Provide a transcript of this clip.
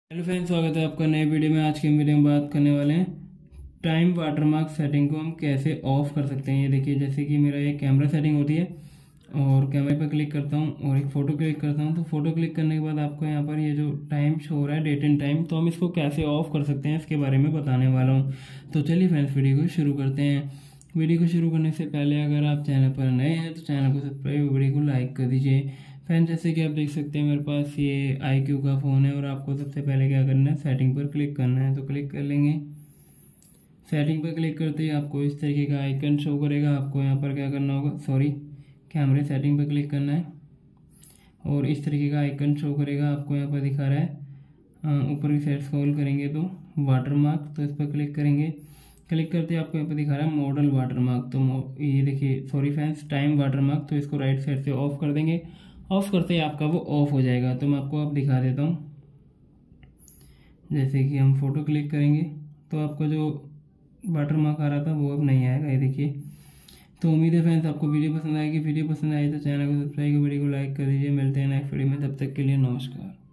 Hello friends, स्वागत है आपका नए वीडियो में। आज की वीडियो में बात करने वाले हैं टाइम वाटरमार्क सेटिंग को हम कैसे ऑफ कर सकते हैं। ये देखिए, जैसे कि मेरा ये कैमरा सेटिंग होती है और कैमरे पर क्लिक करता हूँ और एक फ़ोटो क्लिक करता हूँ। तो फोटो क्लिक करने के बाद आपको यहाँ पर ये जो टाइम शो हो रहा है, डेट एंड टाइम, तो हम इसको कैसे ऑफ कर सकते हैं इसके बारे में बताने वाला हूँ। तो चलिए फ्रेंड्स, वीडियो को शुरू करते हैं। वीडियो को शुरू करने से पहले अगर आप चैनल पर नए हैं तो चैनल को सब्सक्राइब, वीडियो को लाइक कर दीजिए। फ्रेंड, जैसे कि आप देख सकते हैं मेरे पास ये iQOO का फ़ोन है और आपको सबसे पहले क्या करना है, सेटिंग पर क्लिक करना है। तो क्लिक कर लेंगे। सेटिंग पर क्लिक करते ही आपको इस तरीके का आइकन शो करेगा। आपको यहाँ पर क्या करना होगा, कैमरे सेटिंग पर क्लिक करना है और इस तरीके का आइकन शो करेगा। आपको यहाँ पर दिखा रहा है, ऊपर की साइड स्क्रॉल करेंगे तो वाटरमार्क, तो इस पर क्लिक करेंगे। क्लिक करते ही आपको यहाँ पर दिखा रहा है मॉडल वाटरमार्क। तो ये देखिए, फ्रेंड्स, टाइम वाटरमार्क, तो इसको राइट साइड से ऑफ कर देंगे। ऑफ करते ही आपका वो ऑफ हो जाएगा। तो मैं आपको अब दिखा देता हूँ। जैसे कि हम फ़ोटो क्लिक करेंगे तो आपका जो वाटरमार्क आ रहा था वो अब नहीं आएगा, ये देखिए। तो उम्मीद है फ्रेंड्स आपको वीडियो पसंद आएगी। वीडियो पसंद आई तो चैनल को सब्सक्राइब, वीडियो को लाइक कर दीजिए। मिलते हैं नेक्स्ट वीडियो में, तब तक के लिए नमस्कार।